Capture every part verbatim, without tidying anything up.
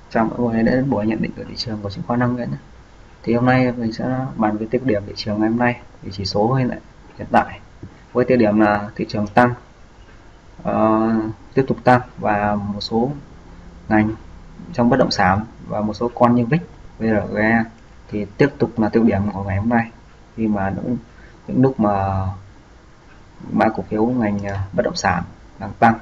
Chào mọi người đã đến buổi nhận định của thị trường của chứng khoán Năng Nguyễn. Thì hôm nay mình sẽ bàn về tiêu điểm thị trường ngày hôm nay, thì chỉ số hay lại hiện tại. Với tiêu điểm là thị trường tăng, uh, tiếp tục tăng và một số ngành trong bất động sản và một số con như vê i xê, vê rờ giê thì tiếp tục là tiêu điểm của ngày hôm nay. Khi mà những, những lúc mà mã cổ phiếu ngành bất động sản đang tăng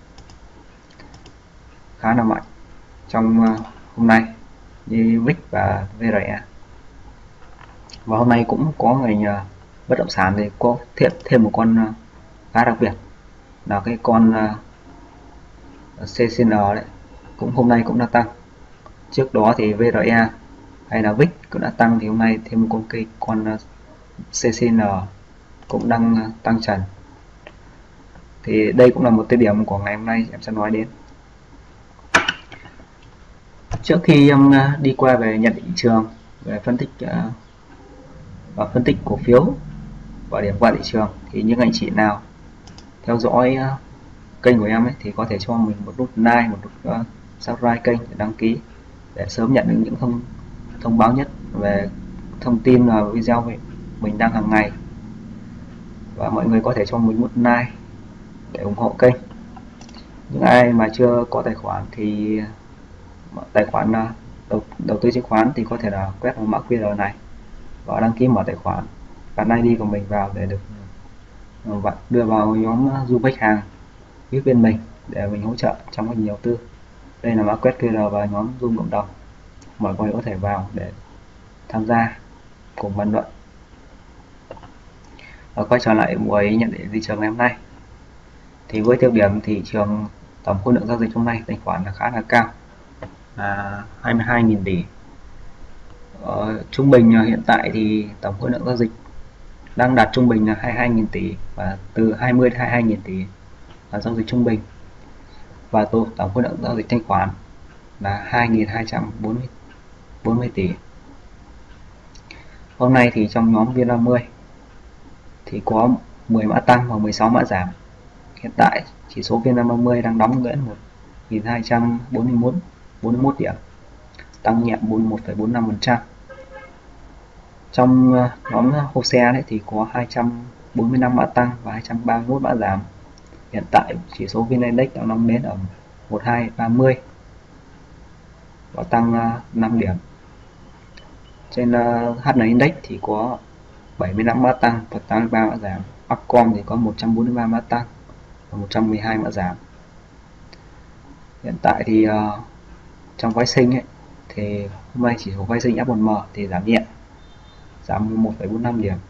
khá là mạnh trong hôm nay như vê i xê và vê rờ giê. Và hôm nay cũng có ngành uh, bất động sản thì có thêm thêm một con uh, khá đặc biệt là cái con uh, xê xê en đấy, cũng hôm nay cũng đã tăng. Trước đó thì vê rờ giê hay là vê i xê cũng đã tăng, thì hôm nay thêm một con cây con uh, xê xê en cũng đang uh, tăng trần. Thì đây cũng là một tiêu điểm của ngày hôm nay em sẽ nói đến. Trước khi em uh, đi qua về nhận định thị trường, về phân tích uh, và phân tích cổ phiếu và điểm qua thị trường, thì những anh chị nào theo dõi uh, kênh của em ấy thì có thể cho mình một nút like, một nút uh, subscribe kênh để đăng ký để sớm nhận được những thông thông báo nhất về thông tin và video mình đăng hàng ngày. Và mọi người có thể cho mình một like để ủng hộ kênh. Những ai mà chưa có tài khoản thì tài khoản uh, đầu, đầu tư chứng khoán thì có thể là quét vào mã quy rờ này và đăng ký mở tài khoản, gắn i đê của mình vào để được và đưa vào nhóm du khách hàng biết bên mình để mình hỗ trợ trong quá trình đầu tư. Đây là mã quét quy rờ và nhóm Zoom cộng đồng, mọi người có thể vào để tham gia cùng bàn luận. Và quay trở lại buổi nhận định thị trường ngày hôm nay, thì với tiêu điểm thị trường tổng khối lượng giao dịch hôm nay tài khoản là khá là cao, là hai mươi hai nghìn tỷ. Ờ, trung bình hiện tại thì tổng khối lượng giao dịch đang đạt trung bình là hai mươi hai nghìn tỷ, và từ hai mươi đến hai mươi hai nghìn tỷ là giao dịch trung bình, và tổng khối lượng giao dịch thanh khoản là hai nghìn hai trăm bốn mươi tỷ. Hôm nay thì trong nhóm vê năm mươi thì có mười mã tăng và mười sáu mã giảm. Hiện tại chỉ số vê năm mươi đang đóng ngưỡng một nghìn hai trăm bốn mươi mốt điểm, tăng nhẹ bốn mươi mốt phẩy bốn mươi lăm phần trăm. Trong nhóm hô xe đấy thì có hai trăm bốn mươi lăm mã tăng và hai trăm ba mươi mốt mã giảm. Hiện tại chỉ số vê en-Index đang đóng đến ở một nghìn hai trăm ba mươi và tăng năm điểm. Trên hát en Index thì có bảy mươi lăm mã tăng và tám mươi ba mã giảm. Upcom thì có một trăm bốn mươi ba mã tăng và một trăm mười hai mã giảm. Hiện tại thì uh, trong phái sinh ấy, thì hôm nay chỉ số phái sinh ép một em thì giảm nhẹ, giảm một phẩy bốn mươi lăm điểm,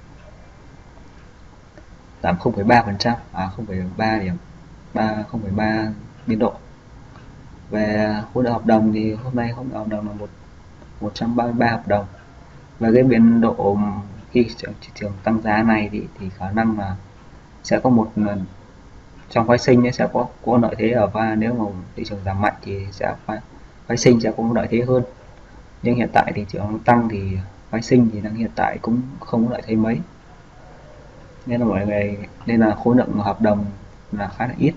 giảm không phẩy ba phần trăm, à không phẩy ba điểm, ba không phẩy ba biên độ. Về khối lượng hợp đồng thì hôm nay khối lượng hợp đồng là một một trăm ba mươi ba hợp đồng. Và cái biên độ khi thị trường tăng giá này thì, thì khả năng là sẽ có một trong phái sinh sẽ có có lợi thế ở, và nếu mà thị trường giảm mạnh thì sẽ phái, phái sinh sẽ có lợi thế hơn. Nhưng hiện tại thị trường tăng thì phái sinh thì đang hiện tại cũng không có lợi thế mấy, nên là mọi người nên là khối lượng hợp đồng là khá là ít.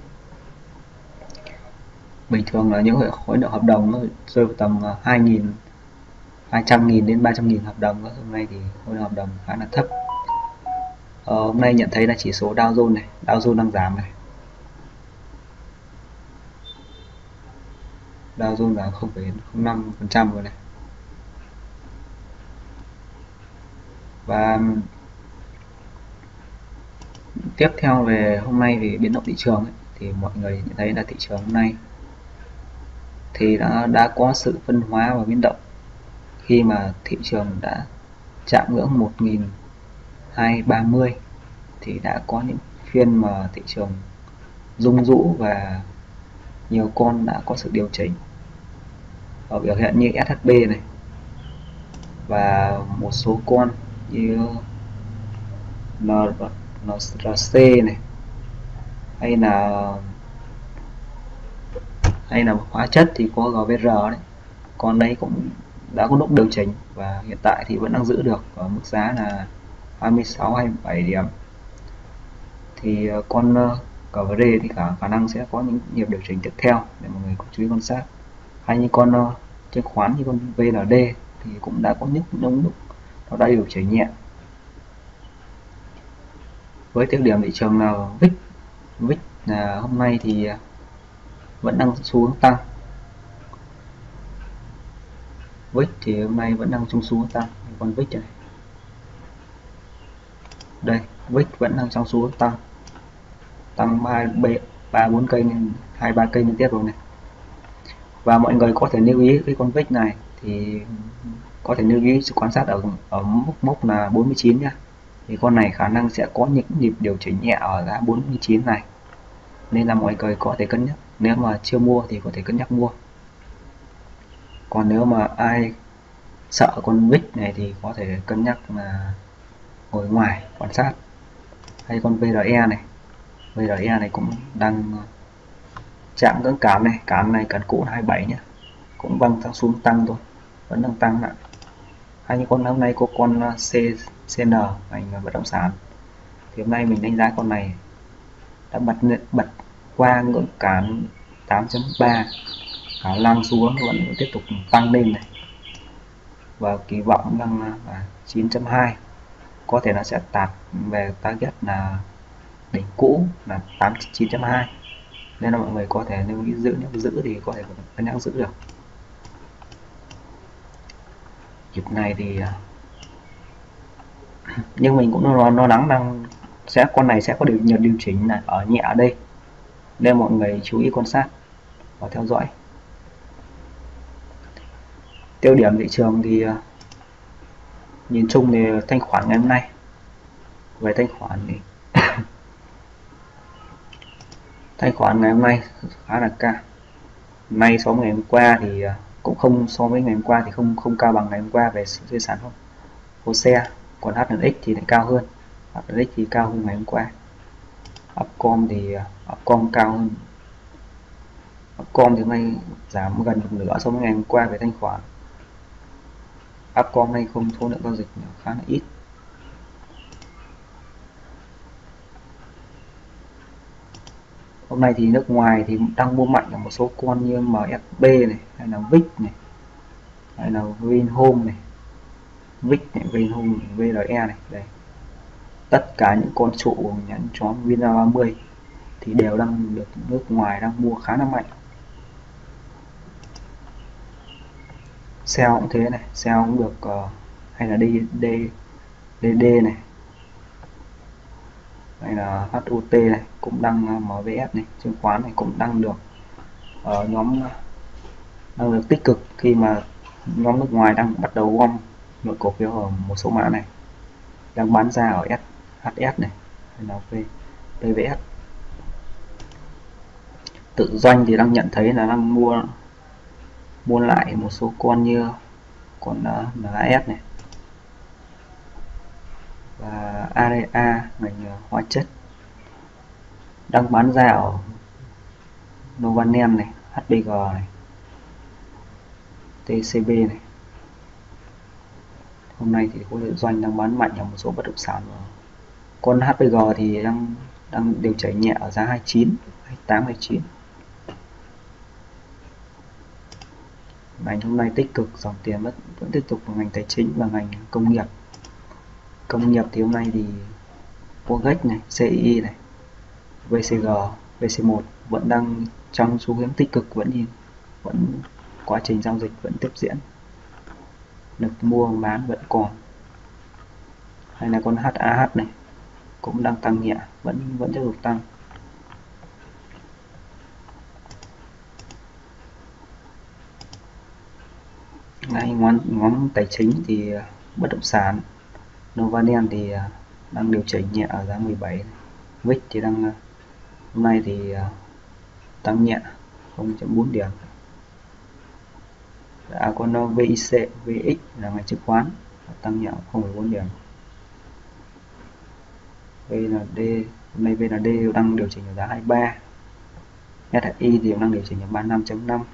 Bình thường là những khối lượng hợp đồng nó rơi vào tầm hai nghìn hai trăm nghìn đến ba trăm nghìn hợp đồng. Hôm nay thì khối lượng hợp đồng khá là thấp. Ờ, hôm nay nhận thấy là chỉ số Dow Jones này, Dow Jones đang giảm này. Dow Jones giảm không phẩy không năm phần trăm rồi này. Và tiếp theo về hôm nay về biến động thị trường ấy, thì mọi người nhận thấy là thị trường hôm nay thì đã, đã có sự phân hóa và biến động khi mà thị trường đã chạm ngưỡng một nghìn hai trăm ba mươi thì đã có những phiên mà thị trường rung rũ và nhiều con đã có sự điều chỉnh ở biểu hiện như ét hát bê này và một số con như en rờ xê này, hay là hay là hóa chất thì có giê vê rờ đấy, con đấy cũng đã có lúc điều chỉnh và hiện tại thì vẫn đang giữ được ở mức giá là hai mươi sáu hai mươi bảy điểm. Thì con giê vê rờ thì cả khả năng sẽ có những nhịp điều chỉnh tiếp theo để mọi người chú ý quan sát. hay như con uh, chứng khoán như con vê en đê thì cũng đã có nhức những lúc nó đã điều chỉnh nhẹ. Với tiêu điểm thị trường là vê i xê vê i xê là hôm nay thì vẫn đang xu hướng tăng. vê i xê thì hôm nay vẫn đang trong xu hướng tăng. Con vê i xê này đây, vê i xê vẫn đang trong xu hướng tăng, tăng ba bốn cây lên hai ba cây liên tiếp rồi này. Và mọi người có thể lưu ý cái con vê i xê này thì có thể lưu ý sự quan sát ở ở mức mốc là bốn mươi chín nhá. Thì con này khả năng sẽ có những nhịp điều chỉnh nhẹ ở giá bốn mươi chín này, nên là mọi người có thể cân nhắc, nếu mà chưa mua thì có thể cân nhắc mua. Còn nếu mà ai sợ con vê i xê này thì có thể cân nhắc là ngồi ngoài quan sát. Hay con vê rờ e này, vê rờ e này cũng đang chạm ngưỡng cản này, cản này cản cũ hai mươi bảy nhé, cũng văng sang xuống tăng thôi, vẫn đang tăng lại. Hay như con hôm nay có con C, xê en ngành bất động sản, thì hôm nay mình đánh giá con này đã bật bật qua ngưỡng cản tám chấm ba, khả năng xuống vẫn tiếp tục tăng lên này, và kỳ vọng đang là chín chấm hai, có thể nó sẽ tạt về target là đỉnh cũ là tám chín chấm hai, nên là mọi người có thể nếu nghĩ giữ, nếu giữ thì có thể cân nhắc giữ được. Dịp này thì nhưng mình cũng lo lo lắng đang sẽ con này sẽ có điều nhiều điều chỉnh này ở nhẹ ở đây, nên mọi người chú ý quan sát và theo dõi. Tiêu điểm thị trường thì nhìn chung thì thanh khoản ngày hôm nay, về thanh khoản thì thanh khoản ngày hôm nay khá là cao. Nay so với ngày hôm qua thì cũng không, so với ngày hôm qua thì không không cao bằng ngày hôm qua về sinh sản không hồ xe. Còn hát en ích thì lại cao hơn, hát en ích thì cao hơn ngày hôm qua. Upcom thì Upcom cao hơn, Upcom thì hôm nay giảm gần một nửa so với ngày hôm qua về thanh khoản. Upcom nay không, số lượng giao dịch khá là ít. Hôm nay thì nước ngoài thì đang mua mạnh ở một số con như em ét bê này, hay là vê i xê này, hay là Vinhome này, vê i xê này, Vinhome, vê rờ e này, đây. Tất cả những con trụ nhãn chó Vina ba mươi thì đều đang được nước ngoài đang mua khá là mạnh. Shell cũng thế này, Shell cũng được, uh, hay là D, D, DD này, hay là hát o tê này cũng đang, uh, em vê ét này, chứng khoán này cũng đang được ở uh, nhóm đang được tích cực khi mà nhóm nước ngoài đang bắt đầu gom lượng cổ phiếu ở một số mã này, đang bán ra ở hát ét này, hay là pê vê ét. Tự doanh thì đang nhận thấy là đang mua mua lại một số con như con uh, en ét này và a đê a ngành uh, hóa chất, đang bán ra ở Novanen này, hát pê giê này, tê xê bê này. Hôm nay thì khối lượng doanh đang bán mạnh ở một số bất động sản. Con hát pê giê thì đang đang điều chỉnh nhẹ ở giá hai mươi chín, hai mươi tám, hai mươi chín. Ngành hôm nay tích cực, dòng tiền vẫn vẫn tiếp tục vào ngành tài chính và ngành công nghiệp. Công nghiệp thì hôm nay thì Pogex này, xê i i này, vê xê giê, vê xê một vẫn đang trong xu hướng tích cực, vẫn nhìn vẫn quá trình giao dịch vẫn tiếp diễn, lực mua bán vẫn còn. Hay là con hát a hát này cũng đang tăng nhẹ, vẫn vẫn tiếp tục tăng. Ngay ngón ngón tài chính thì bất động sản Novanen thì đang điều chỉnh nhẹ ở giá mười bảy, vê i xê thì đang hôm nay thì tăng nhẹ không chấm bốn điểm. À, con vê i xê, vê ích là ngành chứng khoán tăng nhẹ không phẩy bốn điểm. vê en đê hôm nay vê en đê đang điều chỉnh ở giá hai mươi ba, ét hát i thì đang điều chỉnh ở ba mươi lăm chấm năm.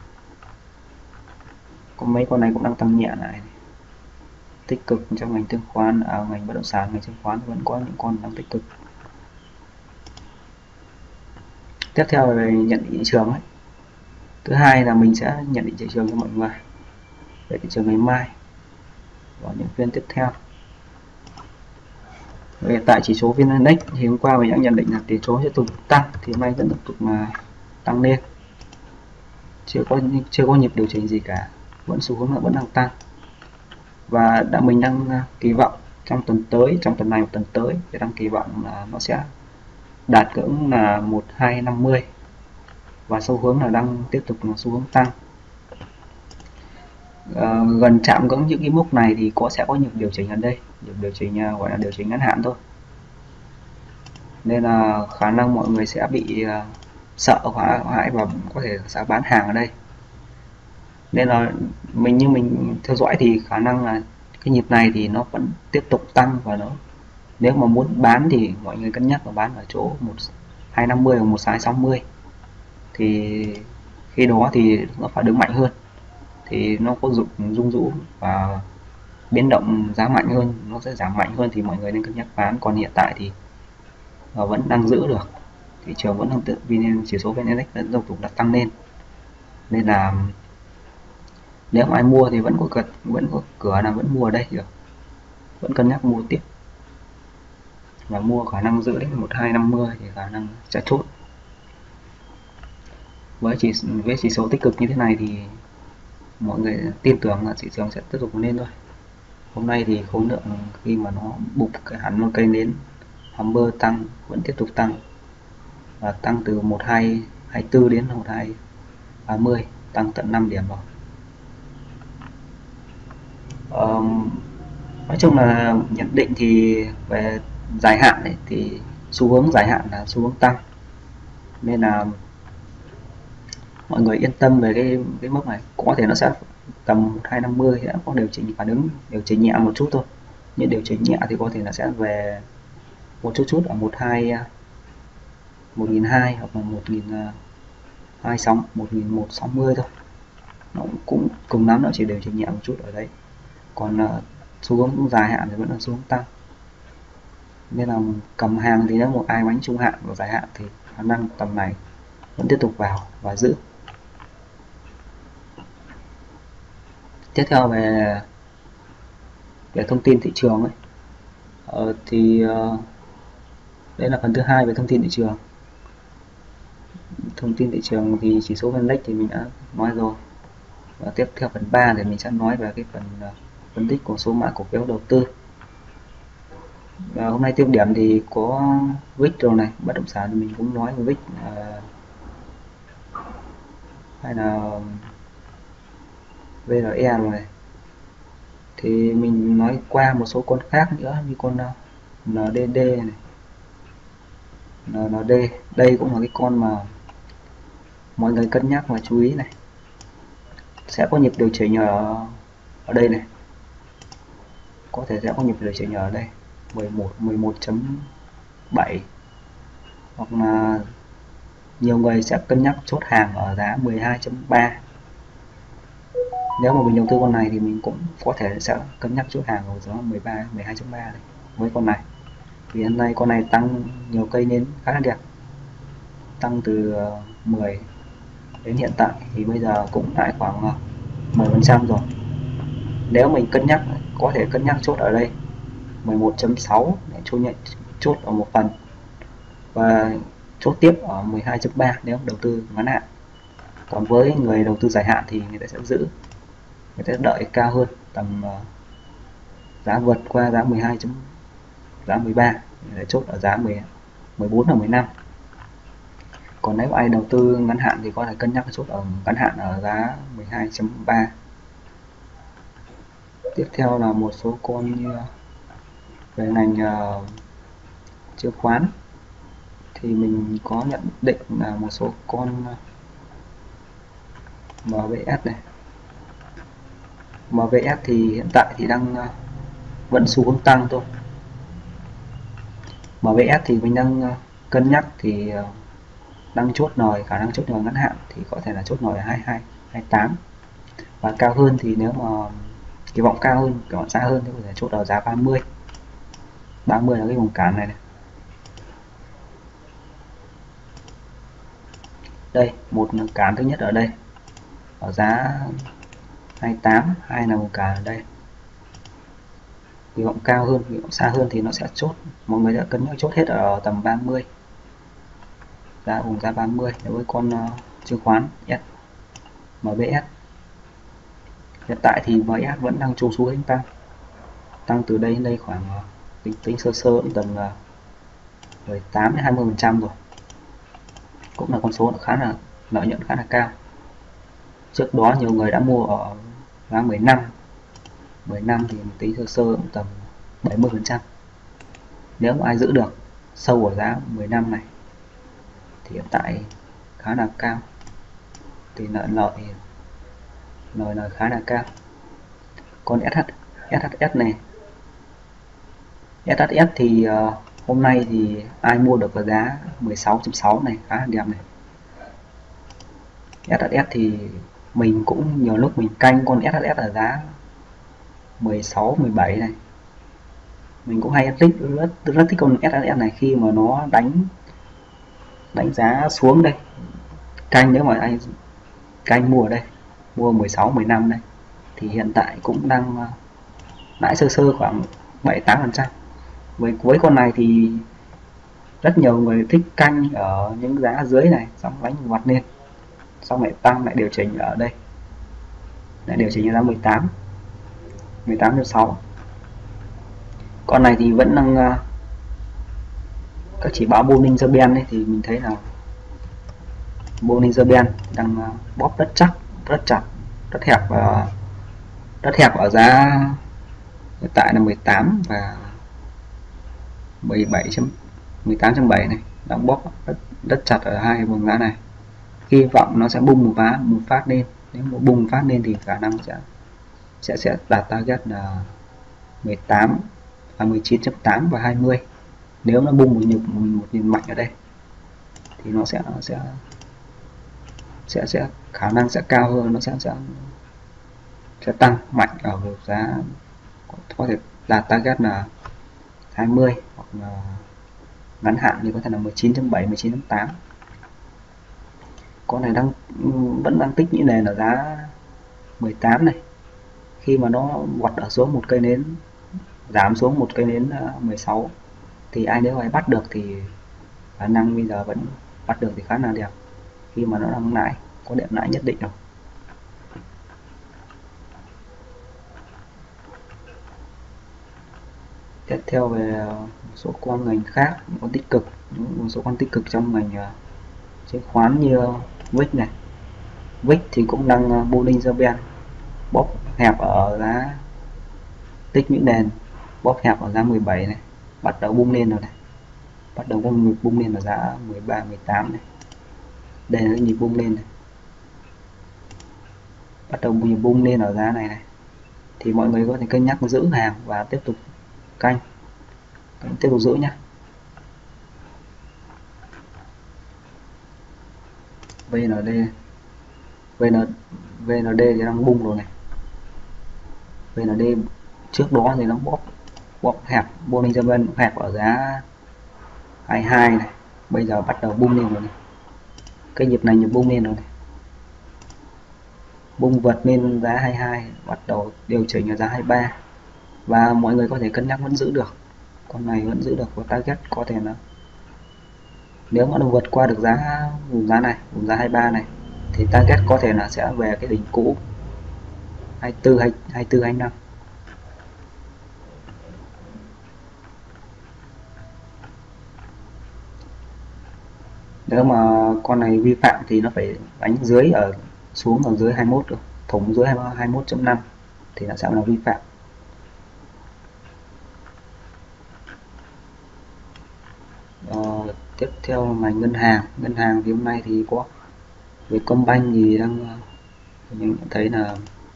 Có mấy con này cũng đang tăng nhẹ lại, tích cực trong ngành chứng khoán, ở à, ngành bất động sản, ngành chứng khoán vẫn có những con đang tích cực. Tiếp theo về nhận thị trường ấy, Thứ hai là mình sẽ nhận định thị trường cho mọi người về thị trường ngày mai và những phiên tiếp theo. Hiện tại chỉ số vê en Index thì hôm qua mình đã nhận định là tỷ số sẽ tục tăng, thì hôm nay vẫn tiếp tục là tăng lên, chưa có chưa có nhịp điều chỉnh gì cả, vẫn xu hướng là vẫn đang tăng. Và đã mình đang kỳ vọng trong tuần tới, trong tuần này một tuần tới thì đang kỳ vọng là nó sẽ đạt ngưỡng là một hai năm mươi và xu hướng là đang tiếp tục là xu hướng tăng. À, gần chạm ngưỡng những cái mốc này thì có sẽ có nhịp điều chỉnh ở đây, nhịp điều chỉnh gọi là điều chỉnh ngắn hạn thôi, nên là khả năng mọi người sẽ bị uh, sợ hãi hãi và có thể sẽ bán hàng ở đây. Nên là mình như mình theo dõi thì khả năng là cái nhịp này thì nó vẫn tiếp tục tăng, và nó nếu mà muốn bán thì mọi người cân nhắc là bán ở chỗ một hai năm mươi hoặc một hai sáu mươi, thì khi đó thì nó phải đứng mạnh hơn thì nó có dụng rung rũ và biến động giá mạnh hơn, nó sẽ giảm mạnh hơn thì mọi người nên cân nhắc bán. Còn hiện tại thì và vẫn đang giữ được, thị trường vẫn đang tự vn chỉ số vê en Index vẫn tiếp tục đã tăng lên, nên là nếu mà ai mua thì vẫn có cửa vẫn có cửa là vẫn mua ở đây được, vẫn cân nhắc mua tiếp và mua khả năng giữ đến một hai năm mươi thì khả năng sẽ chốt. Với chỉ với chỉ số tích cực như thế này thì mọi người tin tưởng là thị trường sẽ tiếp tục lên thôi. Hôm nay thì khối lượng khi mà nó bục cái hẳn một cây nến Hammer tăng vẫn tiếp tục tăng, và tăng từ một hai hai tư đến một hai ba mươi, tăng tận năm điểm rồi. Um, nói chung là nhận định thì về dài hạn này, thì xu hướng dài hạn là xu hướng tăng, nên là mọi người yên tâm về cái cái mốc này. Có thể nó sẽ tầm một hai năm mươi sẽ có điều chỉnh phản ứng, điều chỉnh nhẹ một chút thôi, nhưng điều chỉnh nhẹ thì có thể là sẽ về một chút chút ở một hai một nghìn hai hoặc là một nghìn hai sáu một nghìn một sáu mươi thôi, nó cũng cùng lắm nó chỉ điều chỉnh nhẹ một chút ở đấy. Còn uh, xu hướng dài hạn thì vẫn là xu hướng tăng, nên là cầm hàng thì nếu một ai bánh trung hạn và dài hạn thì khả năng tầm này vẫn tiếp tục vào và giữ. Tiếp theo về về thông tin thị trường ấy, ờ, thì uh, đây là phần thứ hai về thông tin thị trường. Thông tin thị trường thì chỉ số vê en Index thì mình đã nói rồi, và tiếp theo phần ba thì mình sẽ nói về cái phần uh, phân tích của số mã cổ phiếu đầu tư. Và hôm nay tiêu điểm thì có vê i xê rồi này, bất động sản thì mình cũng nói về vê i xê, uh, hay là vê rờ e rồi này, thì mình nói qua một số con khác nữa như con uh, en đê đê này, en đê, đây cũng là cái con mà mọi người cân nhắc và chú ý này, sẽ có nhịp điều chỉnh ở ở đây này, có thể sẽ có nhịp điều chỉnh ở đây mười một mười một chấm bảy, hoặc là nhiều người sẽ cân nhắc chốt hàng ở giá mười hai chấm ba. Nếu mà mình đầu tư con này thì mình cũng có thể sẽ cân nhắc chốt hàng ở giá mười ba mười hai chấm ba này với con này, vì hôm nay con này tăng nhiều cây nến khá là đẹp, tăng từ mười đến hiện tại thì bây giờ cũng lại khoảng mười phần trăm rồi. Nếu mình cân nhắc có thể cân nhắc chốt ở đây mười một chấm sáu để cho nhận chốt ở một phần, và chốt tiếp ở mười hai chấm ba nếu đầu tư ngắn hạn. Còn với người đầu tư dài hạn thì người ta sẽ giữ, người ta đợi cao hơn, tầm uh, giá vượt qua giá mười hai chấm giá mười ba để chốt ở giá mười, mười bốn và mười lăm. Còn nếu ai đầu tư ngắn hạn thì có thể cân nhắc chốt ở ngắn hạn ở giá mười hai chấm ba. Tiếp theo là một số con như về ngành uh, chứng khoán thì mình có nhận định là một số con em vê ét này. em vê ét thì hiện tại thì đang uh, vẫn xu hướng tăng thôi. em vê ét thì mình đang uh, cân nhắc thì uh, đang chốt nồi, khả năng chốt nồi ngắn hạn thì có thể là chốt nồi hai mươi hai, hai mươi tám, và cao hơn thì nếu mà kỳ vọng cao hơn, kỳ vọng xa hơn thì có thể chốt ở giá ba mươi. ba mươi là cái vùng cản này này. Đây, một cản thứ nhất ở đây ở giá hai mươi tám, hai là một cả ở đây. Kỳ vọng cao hơn, kỳ vọng xa hơn thì nó sẽ chốt, mọi người sẽ cân nhắc chốt hết ở tầm ba mươi, giá vùng giá ba mươi đối với con uh, chứng khoán S em bê ét. Hiện tại thì em bê ét vẫn đang chung xu hướng tăng, tăng từ đây đến đây khoảng uh, tính tính sơ sơ tầm uh, mười tám đến hai mươi phần trăm rồi, cũng là con số khá là lợi nhuận khá là cao. Trước đó nhiều người đã mua ở giá mười lăm, mười năm thì tính sơ sơ cũng tầm bảy mươi phần trăm. Nếu mà ai giữ được sâu ở giá mười năm này thì hiện tại khá là cao, thì lợi lợi lợi là khá là cao. Còn ét hát, ét hát ét này, ét hát ét thì uh, hôm nay thì ai mua được ở giá mười sáu chấm sáu này khá là đẹp này. ét hát ét thì mình cũng nhiều lúc mình canh con ét hát ét ở giá mười sáu, mười bảy này. Mình cũng hay thích rất, rất thích con ét hát ét này khi mà nó đánh đánh giá xuống đây. Canh nếu mà anh canh mua ở đây, mua mười sáu, mười lăm đây thì hiện tại cũng đang lãi sơ sơ khoảng bảy tám phần trăm. Với với con này thì rất nhiều người thích canh ở những giá dưới này, xong đánh vọt lên, xong lại tăng, lại điều chỉnh ở đây, lại điều chỉnh ra mười tám, mười tám chấm sáu. Con này thì vẫn đang uh, các chỉ báo Bollinger Band ấy, thì mình thấy là Bollinger Band đang uh, bóp rất chắc, rất chặt, rất hẹp và rất hẹp ở giá hiện tại là mười tám và mười bảy chấm mười tám chấm bảy này, đang bóp rất, rất chặt ở hai vùng giá này. Hy vọng nó sẽ bung một phát một phát lên, nếu một bung phát lên thì khả năng sẽ sẽ sẽ đạt target là mười tám và mười chín chấm tám và hai mươi. Nếu nó bung một nhịp một, một nhịp mạnh ở đây thì nó sẽ sẽ sẽ sẽ khả năng sẽ cao hơn, nó sẽ sẽ sẽ tăng mạnh ở vùng giá có thể đạt target là hai mươi, hoặc là ngắn hạn thì có thể là mười chín chấm bảy, mười chín chấm tám. Con này đang vẫn đang tích những nền ở giá mười tám này. Khi mà nó vọt ở xuống một cây nến, giảm xuống một cây nến mười sáu thì ai nếu ai bắt được thì khả năng bây giờ vẫn bắt được thì khá là đẹp, khi mà nó đang lãi, có điểm lãi nhất định rồi. Tiếp theo về một số con ngành khác, những con tích cực, một số con tích cực trong ngành chứng khoán như vê i ích này. vê i ích thì cũng đang Bollinger Band, bóp hẹp ở giá, tích những nền, bóp hẹp ở giá mười bảy này, bắt đầu bung lên rồi này, bắt đầu bung bung lên ở giá mười ba, mười tám này. Đây là nhịp bung lên này, bắt đầu nhịp bung lên ở giá này này, thì mọi người có thể cân nhắc giữ hàng và tiếp tục canh, tiếp tục giữ nhé. vê en đê, vê en đê thì đang bung rồi này. vê en đê trước đó thì nó bóp bóp hẹp, Bollinger Band hẹp ở giá hai mươi hai này, bây giờ bắt đầu bung lên rồi này. Cái nhịp này nhịp bung lên rồi này, bung vượt lên giá hai mươi hai, bắt đầu điều chỉnh ở giá hai mươi ba, và mọi người có thể cân nhắc vẫn giữ được, con này vẫn giữ được, và target có thể là nếu mà nó vượt qua được giá vùng giá này, vùng giá hai mươi ba này, thì target có thể là sẽ về cái đỉnh cũ hai mươi tư, hai mươi tư, hai mươi lăm. Nếu mà con này vi phạm thì nó phải đánh dưới ở xuống ở dưới hai mươi mốt rồi, thủng dưới hai mươi mốt chấm năm thì nó sẽ là vi phạm. Ờ, tiếp theo ngành ngân hàng. Ngân hàng thì hôm nay thì có Vietcombank thì đang mình thấy là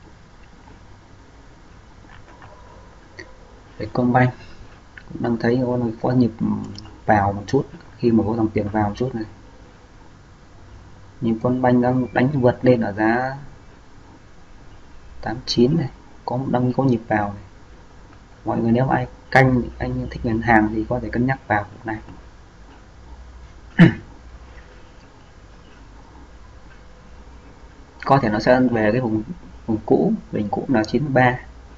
Vietcombank cũng đang thấy có, có nhịp vào một chút, khi mà có dòng tiền vào một chút này, nhịp con banh đang đánh vượt lên ở giá tám mươi chín này, có đang có nhịp vào này. Mọi người nếu ai canh, anh thích ngân hàng thì có thể cân nhắc vào cuộc này. có thể nó sẽ về cái vùng vùng cũ, đỉnh cũ là chín ba,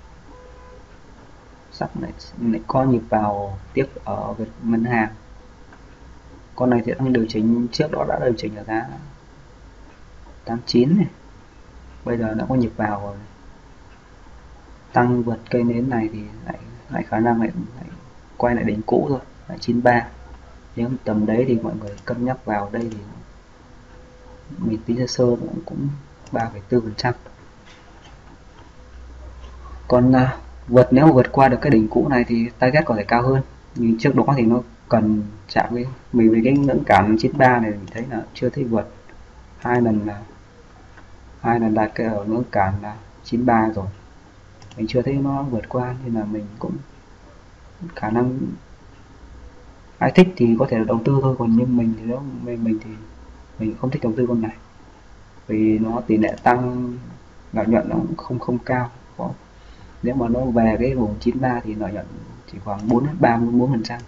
sắp lại, lại có nhịp vào tiếp ở Việt ngân hàng. Con này thì đang điều chỉnh, trước đó đã điều chỉnh ở giá tám chín này, bây giờ đã có nhịp vào rồi, tăng vượt cây nến này thì lại lại khả năng lại, lại quay lại đỉnh cũ thôi, lại chín ba. Nếu tầm đấy thì mọi người cân nhắc vào đây thì mình tính sơ sơ cũng cũng ba phẩy bốn phần trăm. Còn uh, vượt nếu mà vượt qua được cái đỉnh cũ này thì target có thể cao hơn, nhưng trước đó thì nó cần chạm cái mình với cái ngưỡng cản chín ba này mình thấy là chưa thấy vượt, hai lần là hai lần đạt cái ở ngưỡng cản là chín ba rồi, mình chưa thấy nó vượt qua, nên là mình cũng khả năng ai thích thì có thể đầu tư thôi, còn nhưng mình thì nếu mình mình thì mình không thích đầu tư con này, vì nó tỷ lệ tăng lợi nhuận nó cũng không không cao. Có, nếu mà nó về cái vùng chín ba thì lợi nhuận chỉ khoảng bốn đến ba mươi bốn phần trăm,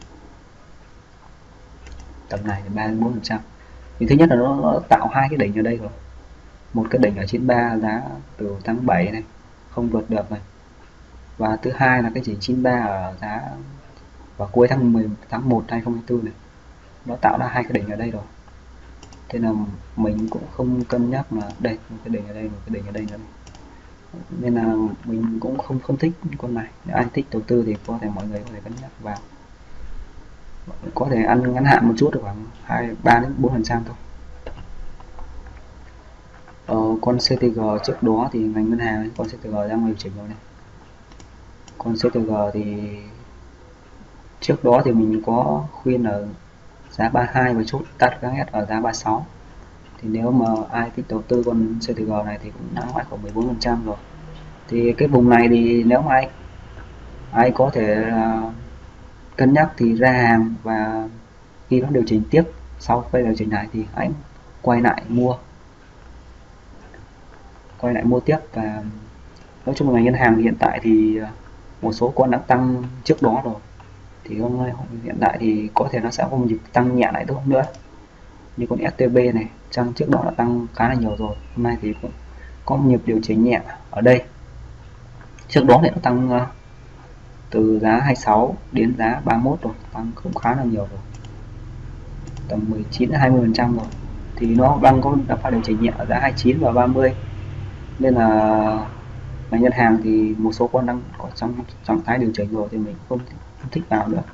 tầm này thì ba đến bốn phần trăm. Thì thứ nhất là nó, nó tạo hai cái đỉnh ở đây rồi, một cái đỉnh ở chín ba giá từ tháng bảy này không vượt được này, và thứ hai là cái chỉ chín ba ở giá vào cuối tháng mười tháng một hai không hai tư này, nó tạo ra hai cái đỉnh ở đây rồi. Thế là mình cũng không cân nhắc là đây một cái đỉnh ở đây, một cái đỉnh ở đây nữa này. Nên là mình cũng không không thích con này. Nếu ai thích đầu tư thì có thể mọi người có thể cân nhắc vào, có thể ăn ngắn hạn một chút được khoảng hai ba đến bốn phần trăm thôi. Ờ, con xê tê giê trước đó thì ngành ngân hàng, con xê tê giê đang điều chỉnh rồi này. Con xê tê giê thì trước đó thì mình có khuyên ở giá ba mươi hai và chốt target ở giá ba mươi sáu. Thì nếu mà ai thích đầu tư con xê tê giê này thì cũng nắm lại khoảng mười bốn phần trăm rồi. Thì cái vùng này thì nếu mà ai ai có thể uh, cân nhắc thì ra hàng, và khi nó điều chỉnh tiếp sau cái điều chỉnh này thì hãy quay lại mua quay lại mua tiếp. Và nói chung là ngành ngân hàng hiện tại thì một số con đã tăng trước đó rồi, thì hôm nay hiện tại thì có thể nó sẽ không nhịp tăng nhẹ lại tốt nữa, như con ét tê bê này trong trước đó đã tăng khá là nhiều rồi, hôm nay thì cũng có một nhịp điều chỉnh nhẹ ở đây. Trước đó thì nó tăng uh, từ giá hai mươi sáu đến giá ba mươi mốt rồi, tăng cũng khá là nhiều rồi, tầm mười chín đến hai mươi phần trăm rồi. Thì nó đang có đã phải điều chỉnh nhẹ ở giá hai mươi chín và ba mươi, nên là ngành ngân hàng thì một số con đang có trong trạng thái điều chỉnh rồi thì mình không, không thích vào nữa.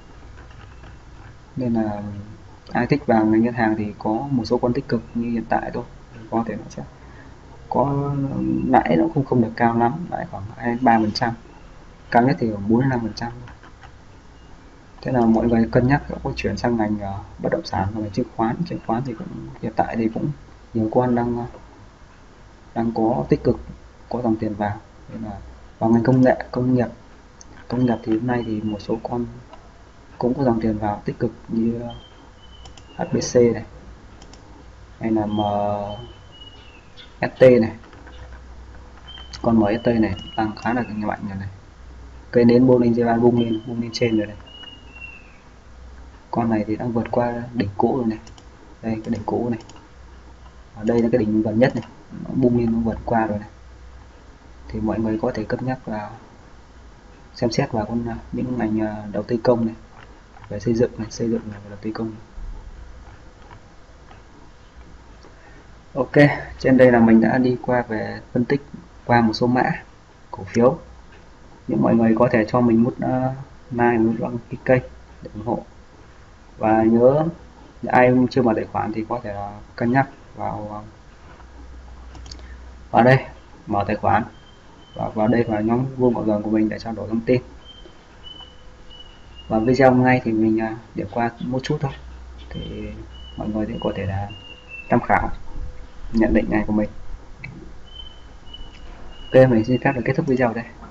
Nên là ai thích vào ngành ngân hàng thì có một số con tích cực như hiện tại thôi, có thể nó sẽ có lãi nó không không được cao lắm, lãi khoảng hai ba phần trăm, cao nhất thì khoảng bốn đến năm phần trăm. Thế là mọi người cân nhắc có chuyển sang ngành uh, bất động sản và chứng khoán. Chứng khoán thì cũng hiện tại thì cũng nhiều con đang uh, đang có tích cực, có dòng tiền vào. Nên là vào ngành công nghệ, công nghiệp công nghiệp thì hôm nay thì một số con cũng có dòng tiền vào tích cực như uh, hát bê xê này, hay là em ét tê này, con em ét tê này tăng khá là mạnh rồi này, cây nến bung lên trên bung lên bung lên trên rồi này. Con này thì đang vượt qua đỉnh cũ rồi này, đây cái đỉnh cũ này, ở đây là cái đỉnh gần nhất này, nó bung lên nó vượt qua rồi này. Thì mọi người có thể cân nhắc vào xem xét vào con những ngành đầu tư công này, về xây dựng này, xây dựng này, và đầu tư công này. Ok, trên đây là mình đã đi qua về phân tích qua một số mã cổ phiếu. Những mọi người có thể cho mình một uh, like, một đăng ký kênh để ủng hộ. Và nhớ ai chưa mở tài khoản thì có thể là cân nhắc vào vào đây mở tài khoản, và vào đây vào nhóm Vuông Bảo Gường của mình để trao đổi thông tin. Và video hôm nay thì mình uh, điểm qua một chút thôi, thì mọi người thì có thể là tham khảo nhận định này của mình. Ok, mình xin phép được kết thúc video đây.